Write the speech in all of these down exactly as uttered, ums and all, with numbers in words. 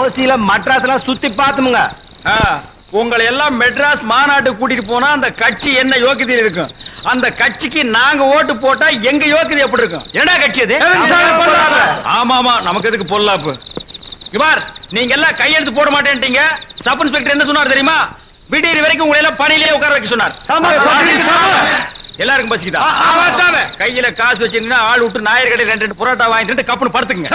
ஓசியில மட்ராஸ் எல்லாம் சுத்தி பாத்துமுங்க. உங்களை எல்லாம் மெட்ராஸ் மாநாட்டுக்கு கூட்டிட்டு போனா அந்த கட்சி என்ன யோக்கியதை இருக்கும்? அந்த கட்சிக்கு நாங்க ஓட்டு போட்டா எங்க யோக்கியதை எப்படி இருக்கும்? என்னடா கட்சி அது? ஆமா ஆமா, நமக்கு எதுக்கு பொல்லாப்பு? இவார் நீங்க எல்லாம் கையெழுத்து போட மாட்டேன்ட்டீங்க. சப் இன்ஸ்பெக்டர் என்ன சொன்னார் தெரியுமா? விடியறி வரைக்கும் உங்களை எல்லாம் பணியிலேயே உட்கார வைக்க சொன்னார். எல்லாருக்கும் பசிக்குதா? கையில காசு வச்சிருந்தா ஆள் விட்டு நாயர் கடை ரெண்டு ரெண்டு புரோட்டா வாங்கிட்டு கப்புன்னு படுத்துக்குங்க.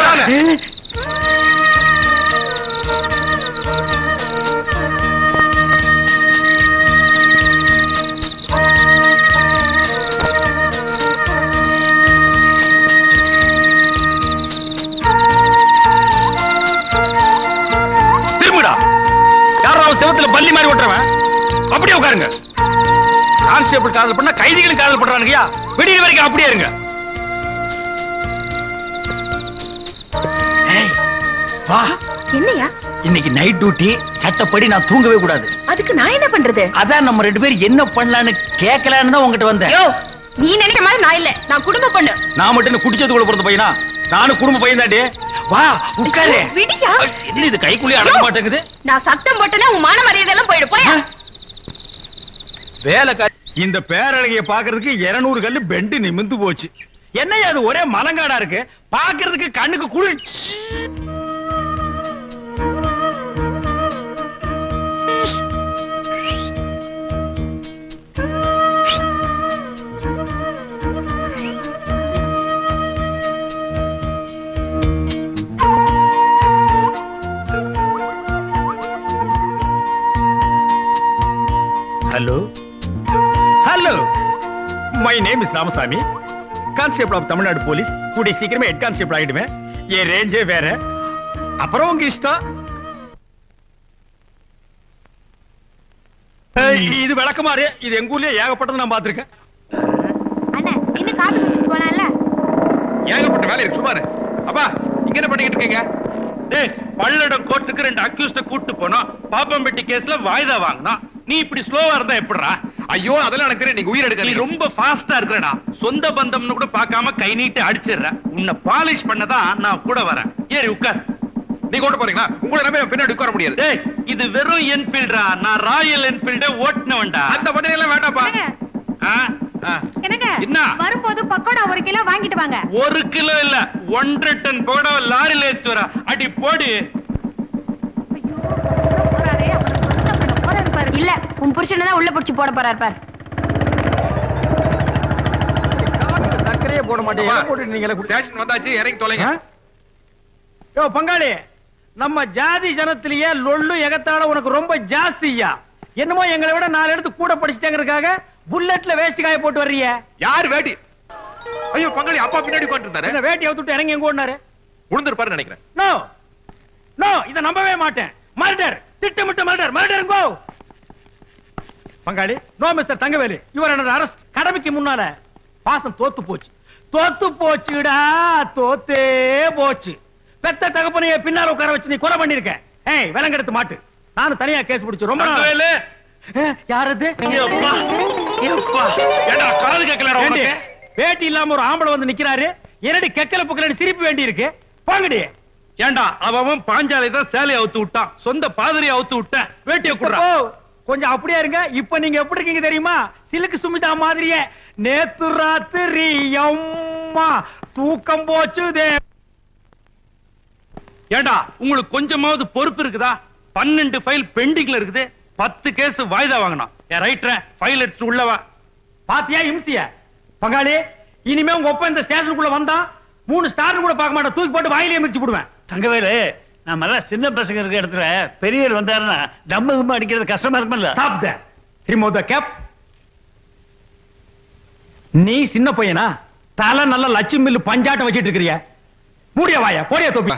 திரும்பிடா. யாரும் செவத்துல பள்ளி மாதிரி ஓட்டுறவன் அப்படியே உட்காருங்க. கான்ஸ்டேபிள் காதல் பண்ணா கைதிகளும் காதல் பண்றானுங்கயா. விடிய வரைக்கும் அப்படியே இருங்க. வா. என்னையா? இன்னைக்கு நைட் டியூட்டி, சட்டப்படி நான் தூங்கவே கூடாது. அதுக்கு நான் என்ன பண்றது? அதான் நம்ம ரெண்டு பேரும் என்ன பண்ணலான்னு கேட்கலான்னு தான் உங்ககிட்ட வந்தேன். யோ, நீ நினைக்கிற மாதிரி நான் இல்ல. நான் குடும்ப பொண்ணு. நான் மட்டும் குடிச்சது கூட பிறந்த பையனா? நானும் குடும்ப பையன் தாண்டி. வா உட்காரு. விடியா? என்ன இது கைக்குள்ளே அடங்க மாட்டேங்குது? நான் சத்தம் போட்டேன்னா உன் மான மரியாதை எல்லாம் போயிடு. போயா. வேலை இந்த பேரழகிய பாக்குறதுக்கு இருநூறு கல்லு பெண்டு நிமிந்து போச்சு. என்னையா அது ஒரே மலங்காடா இருக்கு? பாக்குறதுக்கு கண்ணுக்கு குளிர்ச்சி. Hello hello, my name is Ramasamy, constable of Tamil Nadu police. கூடிய சீக்கிரமே ஹெட் கான்ஸ்டேபிள் ஆயிடுவேன். என் ரேஞ்சே வேற. அப்புறம் உங்க இஷ்டம். இது விளக்கமாறு. இது எங்க ஊர்லயே ஏகப்பட்டது நான் பாத்திருக்கேன். அண்ணா இன்னும் காத்து குடிச்சிட்டு போலாம்ல? ஏகப்பட்ட வேலை இருக்கு. சுமாரு அப்பா இங்க என்ன பண்ணிட்டு இருக்கீங்க? டேய், பல்லடம் கோர்ட்டுக்கு ரெண்டு அக்யூஸ்ட கூட்டி போனோம். பாப்பம்பட்டி கேஸ்ல வாய்தா வாங்கினா. நீ இப்படி ஸ்லோவா இருந்தா எப்படிடா? ஐயோ அதெல்லாம் எனக்கு தெரியும். நீங்க உயிர் எடுக்க. நீ ரொம்ப ஃபாஸ்டா இருக்கடா. சொந்த பந்தம்னு கூட பார்க்காம கை நீட்டி அடிச்சிடுற. உன்னை பாலிஷ் பண்ணதான் நான் கூட வரேன். ஏறி உட்கார். நீங்க ஓட்ட போறீங்களா? உங்களை நம்பி பின்னாடி உட்கார முடியாது. டேய், இது வெறும் என்ஃபீல்டா. நான் ராயல் என்ஃபீல்ட ஓட்டுனவன்டா. அந்த பட்டனை எல்லாம் வேண்டாப்பா. என்னங்க? என்ன? வரும்போது பக்கோடா ஒரு கிலோ வாங்கிட்டு வாங்க. ஒரு கிலோ இல்ல, ஒன்றரை டன் பக்கோடா லாரில ஏத்தி வர. அடி போடு. இல்ல, உன் புருஷனை தான் உள்ள புடிச்சு போட போறாரு பாரு. சக்கரையே போட மாட்டேங்க. போட்டு நீங்க ஸ்டேஷன் வந்தாச்சு, இறங்கி தொலைங்க. யோ பங்காளி, நம்ம ஜாதி ஜனத்திலேயே லொள்ளு எகத்தால உனக்கு ரொம்ப ஜாஸ்தியா. என்னமோ எங்களை விட நாலு இடத்து கூட படிச்சுட்டேங்கிறதுக்காக புல்லட்ல வேஸ்ட் காய போட்டு வர்றீங்க. யார் வேட்டி? ஐயோ பங்காளி, அப்பா பின்னாடி உட்கார்ந்துட்டாரு. என்ன வேட்டி அவுத்துட்டு இறங்கி எங்க ஓடுனாரு? உளுந்திருப்பாரு நினைக்கிறேன். நோ நோ, இத நம்பவே மாட்டேன். மர்டர், திட்டமிட்ட மர்டர். Murder go. பங்காளி, no mister Thangavelu, your under arrest. கடமைக்கு முன்னால பாசம் தோத்து போச்சு. தோத்து போச்சுடா, தோத்தே போச்சு. பெத்த தகப்பனைய பின்னால உட்கார வச்சு நீ கொலை பண்ணிருக்க. ஏய், விலங்கெடுத்து மாட்டு. நானும் தனியா கேஸ் பிடிச்சு ரொம்ப நாள். யாரது? காது கேட்கலடா உனக்கு? வேட்டி இல்லாம ஒரு ஆம்பளை வந்து நிக்கிறாரு. என்னடி கெக்கல புக்கல சிரிப்பு வேண்டி இருக்கு. போங்கடி. ஏண்டா, அவன் பாஞ்சாலை தான் சேலையை அவுத்து விட்டான். சொந்த பாதிரியை அவுத்து விட்டேன். வேட்டியை குடுறா. கொஞ்சம் அப்படியே இருங்க. இப்ப நீங்க எப்படி இருக்கீங்க தெரியுமா? சிலுக்கு சுமிதா மாதிரியே. நேத்து ராத்திரி அம்மா தூக்கம் போச்சுதே. ஏண்டா, உங்களுக்கு கொஞ்சமாவது பொறுப்பு இருக்குதா? பன்னெண்டு ஃபைல் பெண்டிங்ல இருக்குது. பத்து கேஸ் வாய்தா வாங்கணும். ரைட்டர் ஃபைல் எடுத்து உள்ளவா. பாத்தியா இம்சிய? பங்காளி, இனிமே உங்க ஒப்ப இந்த ஸ்டேஷனுக்குள்ள வந்தா மூணு ஸ்டார் கூட பார்க்க மாட்டேன். தூக்கி போட்டு வாயிலே மிதிச்சு போடுவேன். தங்கவேலு, நம்ம எல்லாம் சின்ன பசங்க இருக்க இடத்துல பெரியவர் வந்தாருன்னா நம்ம கும்ப அடிக்கிறது கஷ்டமா இருக்கும்ல. Stop the remove the cap. நீ சின்ன பையனா? தலை நல்ல லட்சுமி மில்லு பஞ்சாட்டம் வச்சிட்டு இருக்கிறிய. மூடிய வாயா, போடிய தொப்பி.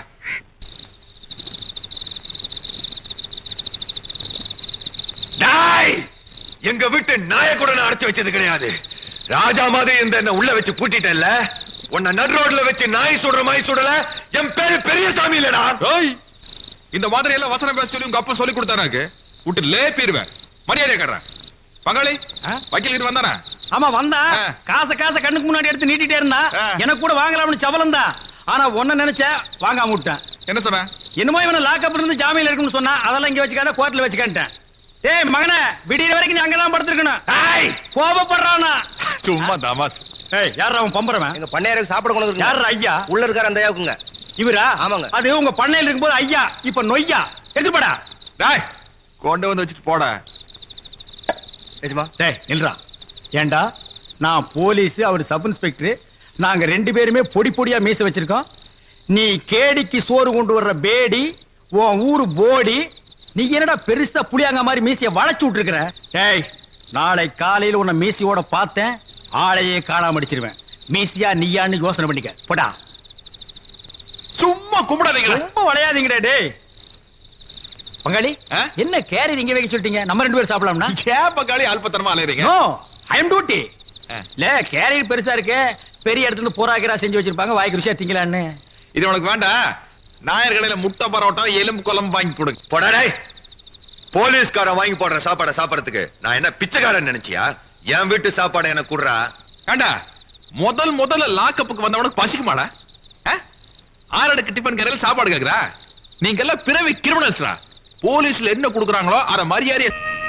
டாய், எங்க வீட்டு நாய கூட நான் அடைச்சு வச்சது கிடையாது. ராஜா மாதிரி இந்த என்ன உள்ள வச்சு பூட்டிட்டேன்ல. உன்னை நடு ரோட்ல வச்சு நாய் சுடுற மாதிரி சுடல. என் பேரு பெரியசாமி இல்லடா. இந்த மாதிரி எல்லாம் வசனம் பேச சொல்லி உங்க அப்பா சொல்லி கொடுத்தாராக்கு. விட்டு லேப்பிடுவேன். மரியாதை கட்டுறேன். பங்காளி, வக்கீல் கிட்ட வந்தானா? ஆமா வந்தா. காசை காசை கண்ணுக்கு முன்னாடி எடுத்து நீட்டிட்டே இருந்தா. எனக்கு கூட வாங்கலாம்னு சவலம் தான். ஆனா ஒன்ன நினைச்ச வாங்காம விட்டேன். என்ன சொன்ன? என்னமோ இவனை லாக்அப் இருந்து ஜாமீன்ல இருக்குன்னு சொன்னா, அதெல்லாம் இங்க வச்சுக்காத, கோர்ட்ல வச்சுக்கிட்டேன். டேய் மகனே, விடியற வரைக்கும் நீ அங்கதான் படுத்துக்கணும். ஏய் கோபப்படுறானா? சும்மா தமாஸ். ஏய் யாரா அவன் பம்பறவன்? எங்க பண்ணையாருக்கு சாப்பிட கொண்டு வந்து யாரா ஐயா? உள்ள இருக்கார அந்த ஐயாவுக்குங்க. இவரா? ஆமாங்க. அது உங்க பண்ணையில இருக்கும்போது ஐயா, இப்ப நொய்யா. எடுத்துப்படா. டேய் கொண்டு வந்து வச்சுட்டு போடா. எஜமா டேய் நில்றா. ஏண்டா நான் போலீஸ், அவர் சப் இன்ஸ்பெக்டர், நாங்க ரெண்டு பேருமே பொடி பொடியா மீச வச்சிருக்கோம். நீ கேடிக்கு சோறு கொண்டு வர்ற பேடி, உன் ஊரு போடி, நீ என்னடா பெருசா புளியாங்க மாதிரி மீசைய வளைச்சு விட்டுருக்கிற? டேய் நாளை காலையில உன்னை மீசியோட பார்த்தேன், ஆளையே காணாம அடிச்சிருவேன். மீசியா நீயான்னு யோசனை பண்ணிக்க. போடா. சும்மா கும்பிடாதீங்களா? ரொம்ப வளையாதீங்கடா டேய். பங்காளி என்ன கேரி நீங்க வைக்க சொல்லிட்டீங்க? நம்ம ரெண்டு பேரும் சாப்பிடலாம்னா? ஏன் பங்காளி அல்பத்தனமா அலையறீங்க? No, I am duty. இல்ல கேரியர் பெருசா இருக்கு, பெரிய இடத்துல இருந்து போராக்கிரா செஞ்சு வச்சிருப்பாங்க, வாய்க்கு ருசியா திங்கலான்னு. இது உனக்கு வேண்டாம். நாயர் கடையில முட்டை பரோட்டா எலும்பு குழம்பு வாங்கி கொடுங்க. போடா டேய். போலீஸ்காரன் வாங்கி போடுற சாப்பாடை சாப்பிடறதுக்கு நான் என்ன பிச்சைக்காரன் நினைச்சியா? என் வீட்டு சாப்பாடை எனக்கு குடுறா. ஏண்டா முதல் முதல்ல லாக்கப்புக்கு வந்தவனுக்கு பசிக்குமாடா? ஆறடுக்கு டிஃபன் கடையில் சாப்பாடு கேக்குறா? நீங்க எல்லாம் பிறவி கிரிமினல்ஸ்ரா. போலீஸ்ல என்ன கொடுக்குறாங்களோ அத மரியாதையை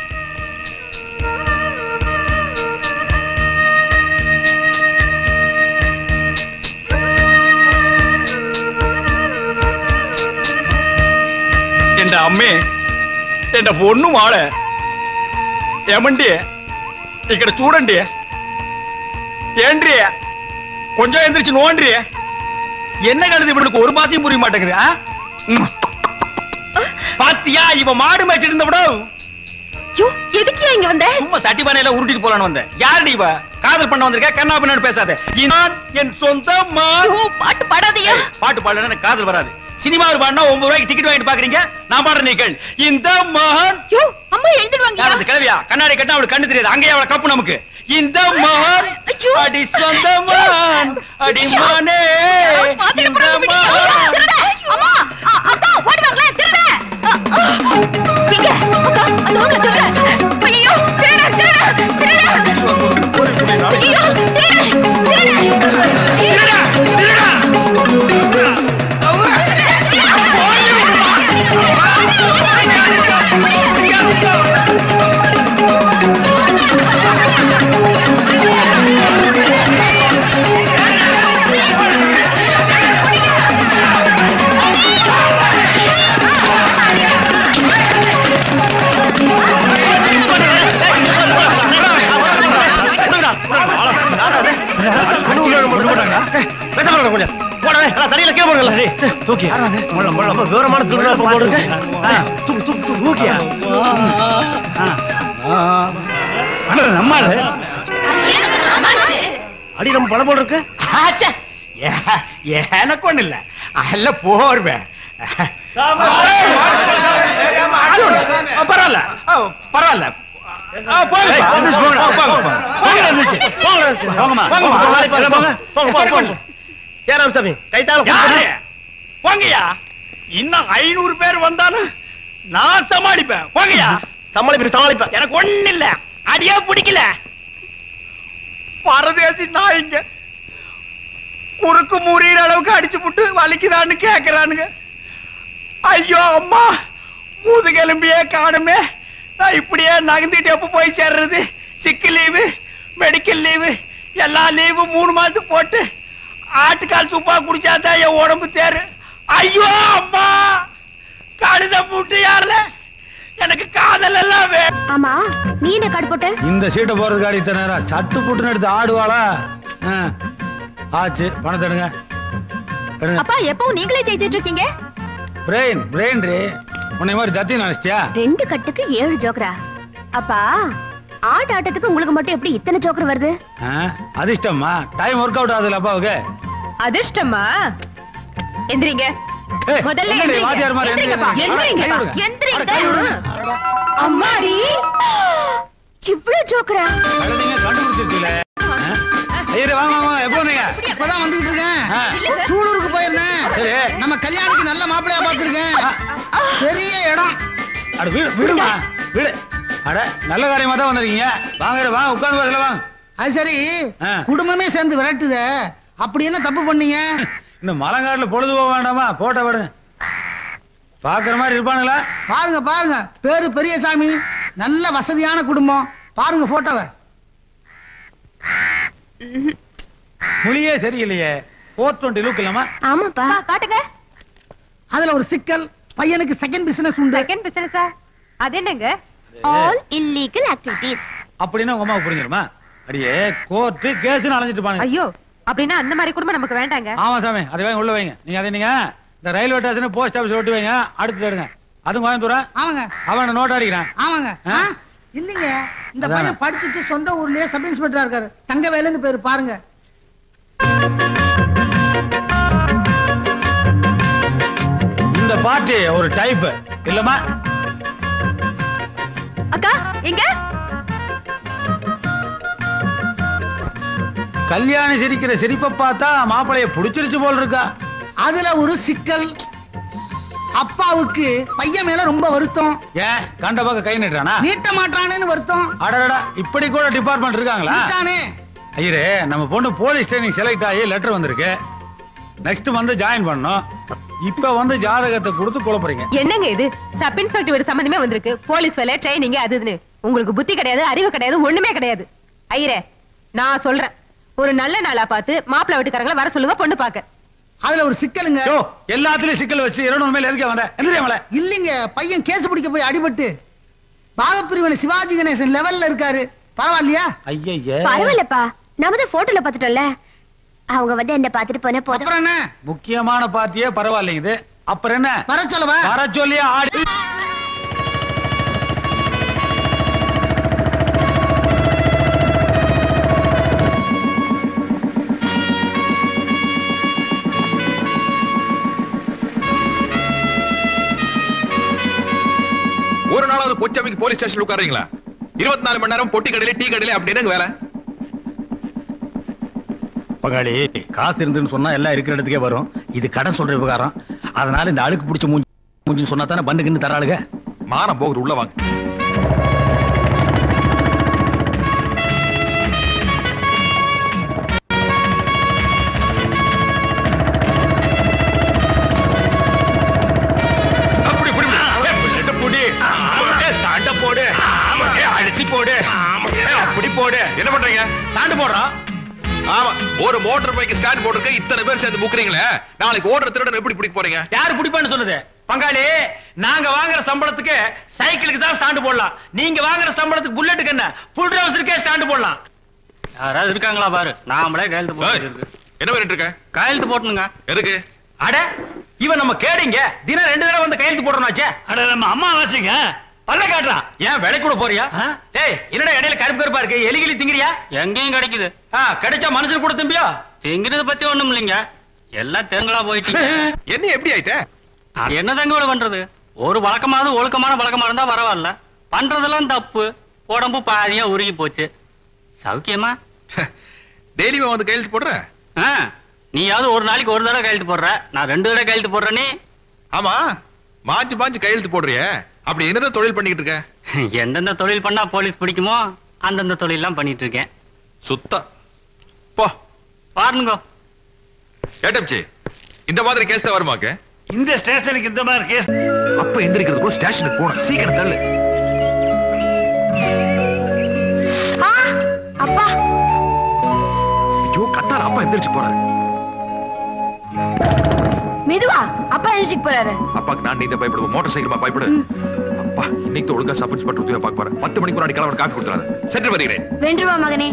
என்ற அம்மே, என்ற பொண்ணு மாள ఏమండి ఇక్కడ చూడండి. ఏంటి కొంచెం ఎந்திரிச்சு நோண்டி. என்ன கழுது இவனுக்கு ஒரு மாசம் புரிய மாட்டேங்குது. பாத்தியா இவ மாடு மேய்ச்சிட்டு இருந்தவடோ. யோ எதுக்கு இங்க வந்த? சும்மா சட்டி பானையில உருட்டிட்டு போலான்னு வந்த. யாருடி இவ? காதல் பண்ண வந்திருக்க, கண்ணா பின்னாடி பேசாத. நான் என் சொந்தம்மா. யோ பாட்டு பாடாதயா. பாட்டு பாடலன்னா எனக்கு காதல் வராது. சினிமாவில் பாடினா ஒன்பது ரூபாய்க்கு டிக்கெட் வாங்கிட்டு பாக்குறீங்க, நான் பாடுற நீக்கள். இந்த மகன் யோ அம்மா எழுந்துடுவாங்க. அந்த கிழவியா கண்ணாடி கட்டினா அவளுக்கு கண்ணு தெரியாது, அங்கேயே அவளை கப்பு நமக்கு. இந்த மகன் அடி சொந்த மகன் அடி மானே. இந்த மகன் அம்மா அக்கா ஓடி வாங்களே திருட. இங்க அக்கா அந்த ரூம்ல திருட. ஐயோ திருட திருட திருட. ஐயோ திருட திருட திருட திருட. தூக்கி விவரமான போடுங்க. நம்மால அடி நம்ம பணம் போல் இருக்கு. எனக்கு ஒண்ணு இல்ல, அல்ல போர்வேன். பரவாயில்ல பரவாயில்ல. ஏராமசாமி கைத்தால போங்கயா. இன்னும் ஐநூறு பேர் வந்தாலும் நான் சமாளிப்பேன். போங்கயா. சமாளிப்பேன் சமாளிப்பேன். எனக்கு ஒண்ணு இல்ல, அடியே பிடிக்கல. பரதேசி நாய்ங்க குறுக்கு முறியிற அளவுக்கு அடிச்சு புட்டு வலிக்குதான்னு கேக்குறானுங்க. ஐயோ அம்மா, முதுகெலும்பியே காணுமே. நான் இப்படியே நகர்ந்துட்டு எப்ப போய் சேர்றது? சிக்கு லீவு, மெடிக்கல் லீவு, எல்லா லீவு மூணு மாசத்துக்கு போட்டு ஆட்டுக்கால் சூப்பா குடிச்சாதான் என் உடம்பு தேரு. ஐயோ அம்மா, கழுத மூட்டு யாருல எனக்கு காதல் எல்லாம் வே. ஆமா நீ என்ன காடு போட்ட? இந்த சீட்டை போறதுக்கு அடி நேரம் சட்டு புட்டுன்னு எடுத்து ஆடுவாளா? ஆச்சு, பணத்தை எடுங்க. அப்பா எப்பவும் நீங்களே தேய்ச்சிட்டு இருக்கீங்க. பிரெயின் பிரெயின் ரே, உன்னை மாதிரி தத்தி நினைச்சியா? ரெண்டு கட்டுக்கு ஏழு ஜோக்கரா? அப்பா ஆட்ட ஆட்டத்துக்கு உங்களுக்கு மட்டும் எப்படி இத்தனை ஜோக்கர் வருது? அதிர்ஷ்டமா? டைம் ஒர்க் அவுட் ஆகுதுல அப்பாவுக்கு. அதிர்ஷ்டமா? எந்திரிங்க முதல்ல. அம்மாடி இவ்ளோ ஜோக்கரா? நீங்க கண்டுபிடிச்சிருக்கீங்களே. ஐயரே வாங்க வாங்க. எப்போ நீங்க? இப்பதான் வந்துகிட்டு இருக்கேன். சூலூருக்கு போயிருந்தேன். சரி, நம்ம கல்யாணுக்கு நல்ல மாப்பிள்ளையா பாத்துருக்கேன். பெரிய இடம். அட வீடு வீடுமா வீடு. அட நல்ல காரியமா தான் வந்திருக்கீங்க. வாங்க வாங்க உட்கார்ந்து பேசல வாங்க. அது சரி, குடும்பமே சேர்ந்து விரட்டுத, அப்படி என்ன தப்பு பண்ணீங்க? இந்த மலங்காட்டுல பொழுது போக வேண்டாமா? போட்ட விடுங்க. பாக்குற மாதிரி இருப்பானுங்களா? பாருங்க பாருங்க, பேரு பெரியசாமி, நல்ல வசதியான குடும்பம். பாருங்க போட்டோவை. மொழியே சரியில்லையே. போர் டுவெண்ட்டி லுக் இல்லாமா? ஆமாப்பா காட்டுங்க. அதுல ஒரு சிக்கல், பையனுக்கு செகண்ட் பிசினஸ் உண்டு. செகண்ட் பிசினஸா? அது என்னங்க? All illegal activities. அப்படின்னா உங்க அம்மா புரிஞ்சிருமா? அடியே கோர்ட்டு கேஸ்னு அலைஞ்சிட்டு பாருங்க. ஐயோ, அப்படின்னா அந்த மாதிரி குடும்பம் நமக்கு வேண்டாங்க. ஆமா சாமி, அதை வாங்கி உள்ள வைங்க. நீங்க அதை நீங்க இந்த ரயில்வே ஸ்டேஷன் போஸ்ட் ஆபீஸ் ஓட்டி வைங்க. அடுத்து எடுங்க. அதுவும் கோயம்புத்தூரா? ஆமாங்க. அவன் நோட் அடிக்கிறான். ஆமாங்க. இல்லீங்க, இந்த பையன் படிச்சுட்டு சொந்த ஊர்லயே சப் இன்ஸ்பெக்டரா இருக்காரு. தங்கவேலுன்னு பேரு. பாருங்க. இந்த பார்ட்டி ஒரு டைப் இல்லமா? அக்கா எங்க? கல்யாணி சிரிக்கிற சிரிப்பை பார்த்தா மாப்பிளைய புடிச்சிருச்சு போல் இருக்கா. அதுல ஒரு சிக்கல், அப்பாவுக்கு பையன் மேல ரொம்ப வருத்தம். ஏன் கண்ட பக்கம் கை நீட்டுறானா? நீட்ட மாட்டானேன்னு வருத்தம். அடடா, இப்படி கூட டிபார்ட்மெண்ட் இருக்காங்களா? இருக்கானே. ஐயரே, நம்ம பொண்ணு போலீஸ் ட்ரைனிங் செலக்ட் ஆகி லெட்டர் வந்திருக்கு. நெக்ஸ்ட் வந்து ஜாயின் பண்ணணும். இப்ப வந்து ஜாதகத்தை கொடுத்து குழப்பறீங்க. என்னங்க இது? சப் இன்ஸ்பெக்டர் வீடு சம்பந்தமே வந்திருக்கு. போலீஸ் வேலை, ட்ரைனிங், அதுன்னு. உங்களுக்கு புத்தி கிடையாது, அறிவு கிடையாது, ஒண்ணுமே கிடையாது. ஐயரே, நான் சொல்றேன், ஒரு நல்ல நாளா பார்த்து மாப்பிள்ளை வீட்டுக்காரங்களை வர சொல்லுங்க பொண்ணு பாக்க. அதுல ஒரு சிக்கலுங்க. எல்லாத்துலயும் சிக்கல் வச்சு இருநூறு மேல எதுக்கே வந்த? எந்திரியாமல. இல்லீங்க, பையன் கேஸ் பிடிக்க போய் அடிபட்டு பாகப்பிரிவினை சிவாஜி கணேசன் லெவல்ல இருக்காரு. பரவாயில்லையா? ஐயய்ய, பரவாயில்லப்பா, நாம தான் போட்டோல பாத்துட்டோம்ல. அவங்க வந்து என்ன பாத்துட்டு போன போதும். அப்புறம் என்ன? முக்கியமான பார்ட்டியே பரவாயில்லைங்க. அப்புறம் என்ன? வர சொல்லவா? வர சொல்லி ஆடி. ஒரு நாளாவது பொச்சாமிக்கு போலீஸ் ஸ்டேஷன் உட்காருங்களா? இருபத்தி நாலு மணி நேரம் பொட்டி கடையில டீ கடையில அப்படின்னு வேலை. பங்காளி, காசு இருந்துன்னு சொன்னா எல்லாம் இருக்கிற இடத்துக்கே வரும். இது கடன் சொல்ற விவகாரம். அதனால இந்த அழுக்கு பிடிச்ச மூஞ்சி மூஞ்சின்னு சொன்னா தானே பண்டுக்குன்னு தராளுங்க. மானம் போகுது, உள்ள வாங்க. அப்படி போடு. என்ன பண்றீங்க? ஸ்டாண்ட் போடுறோம். ஆமா, ஒரு மோட்டார் பைக் ஸ்டாண்ட் போட்டுருக்க இத்தனை பேர் சேர்ந்து புக்குறீங்களே, நாளைக்கு ஓடுற திருடன் எப்படி பிடிக்க போறீங்க? யாரு பிடிப்பான்னு சொன்னது? பங்காளி, நாங்க வாங்குற சம்பளத்துக்கு சைக்கிளுக்கு தான் ஸ்டாண்ட் போடலாம். நீங்க வாங்குற சம்பளத்துக்கு புல்லட்டுக்கு என்ன புல் ட்ரவுசருக்கே ஸ்டாண்ட் போடலாம். யாராவது இருக்காங்களா பாரு. நாமளே கையெழுத்து போட்டு என்ன பண்ணிட்டு இருக்க? கையெழுத்து போட்டுனுங்க. எதுக்கு? அட, இவன் நம்ம கேடிங்க. தினம் ரெண்டு தடவை வந்து கையெழுத்து போடுறோம்னாச்சே. அட, நம்ம அம்மா வச்சுங்க பல்ல காட்டுறான். ஏன் விலை கூட போறியா? ஏய், என்னடா இடையில கருப்பு கருப்பா இருக்கு? எலிகிலி திங்கிறியா? எங்கேயும் கிடைக்குது. கிடைச்சா மனுஷன் கூட திம்பியா? திங்கிறத பத்தி ஒண்ணும் இல்லைங்க, எல்லாம் தேங்களா போயிட்டீங்க. என்ன எப்படி ஆயிட்ட? என்ன தங்க பண்றது? ஒரு வழக்கமாவது ஒழுக்கமான வழக்கமா இருந்தா பரவாயில்ல. பண்றதெல்லாம் தப்பு. உடம்பு பாதியா உருகி போச்சு. சௌக்கியமா? டெய்லி வந்து கையெழுத்து போடுற? நீயாவது ஒரு நாளைக்கு ஒரு தடவை கையெழுத்து போடுற, நான் ரெண்டு தடவை கையெழுத்து போடுறேனே. ஆமா, மாஞ்சு மாஞ்சு கையெழுத்து போடுறிய. அப்படி என்னதான் தொழில் பண்ணிட்டு இருக்க? எந்தெந்த தொழில் பண்ணா போலீஸ் பிடிக்குமோ அந்தந்த தொழில் எல்லாம் பண்ணிட்டு இருக்கேன். சுத்தா போ பாருங்க. ஏட்டப்சி, இந்த மாதிரி கேஸ் தான் வருமாக்க? இந்த ஸ்டேஷனுக்கு இந்த மாதிரி கேஸ். அப்ப எந்திரிக்கிறது கூட ஸ்டேஷனுக்கு போகணும். சீக்கிரம் தள்ளு. அப்பா, ஐயோ கத்தால, அப்பா எந்திரிச்சு போறாரு. மெதுவா, அப்பா எந்திரிச்சு போறாரு. அப்பாக்கு நான் நீங்க பயப்படுவோம், மோட்டார் சைக்கிள் பயப்படு. அப்பா இன்னைக்கு ஒழுங்கா சப் இன்ஸ்பெக்டர் உத்தியோக பார்க்க போறேன். பத்து மணிக்கு முன்னாடி கிளம்ப காப்பி கொடுத்துறாரு. சென்று வருகிறேன். ரெண்டு ரூபா மகனே.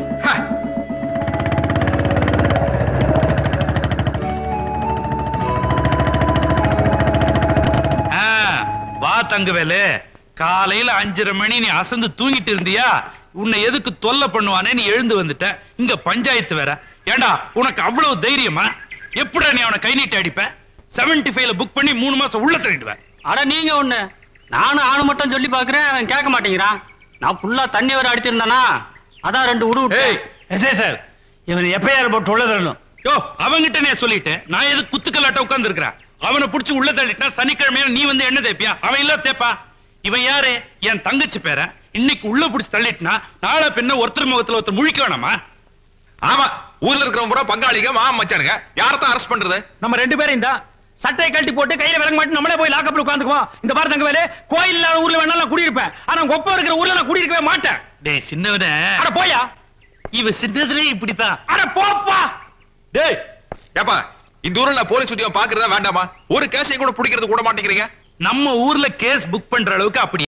வா தங்கவேலு, காலையில அஞ்சரை மணி நீ அசந்து தூங்கிட்டு இருந்தியா? உன்னை எதுக்கு தொல்லை பண்ணுவானே நீ எழுந்து வந்துட்ட. இங்க பஞ்சாயத்து வேற. ஏண்டா உனக்கு அவ்வளவு தைரியமா? எப்படா நீ அவனை கை நீட்டி அடிப்ப? செவன்டி ஃபைவ்ல புக் பண்ணி மூணு மாசம் உள்ள தள்ளிடுவேன். அட நீங்க ஒண்ணு, நானும் ஆணு மட்டும் சொல்லி பாக்குறேன், அவன் கேட்க மாட்டேங்கிறான். நான் ஃபுல்லா தண்ணி வர அடிச்சிருந்தானா, அதான் ரெண்டு உடு விட்டு. எஸ்ஐ சார், இவன் எப்பயார் போட்டு உள்ள தரணும். யோ, அவங்கிட்ட நீ சொல்லிட்டேன். நான் எது குத்துக்கல்லாட்ட உட்கார்ந்து இருக்கிறேன். அவனை புடிச்சு உள்ள தள்ளிட்டா சனிக்கிழமையில நீ வந்து என்ன தேப்பியா? அவன் இல்ல தேப்பா. இவன் யாரு? என் தங்கச்சி பேர. இன்னைக்கு உள்ள புடிச்சு தள்ளிட்டுனா நாளை பின்ன ஒருத்தர் முகத்துல ஒருத்தர் முழிக்க வேணாமா? ஆமா, ஊர்ல இருக்கிறவங்க பூரா பங்காளிங்க, மாமா மச்சானுங்க. யாரத்தான் அரெஸ்ட் பண்றது? நம்ம ரெண்டு பேரையும் தான். சட்டையை கழட்டி போட்டு கையில விலங்க மாட்டி நம்மளே போய் லாக்கப்ல உட்காந்துக்குவோம். இந்த பாரு தங்கவேலு, கோயில் இல்லாத ஊர்ல வேணா நான் குடியிருப்பேன், ஆனா கொப்ப இருக்கிற ஊர்ல நான் குடியிருக்கவே மாட்டேன். டேய் சின்னவனே, அட போயா, இவ சின்னதுலயே இப்படித்தான். அட போப்பா. டேய் ஏப்பா, இந்த ஊர்ல நான் போலீஸ் உத்தியோகம் பாக்குறதா வேண்டாமா? ஒரு கேஸையும் கூட பிடிக்கிறது கூட மாட்டேங்கிறீங்க. நம்ம ஊர்ல கேஸ் புக் பண்ற அளவுக்கு அப்படி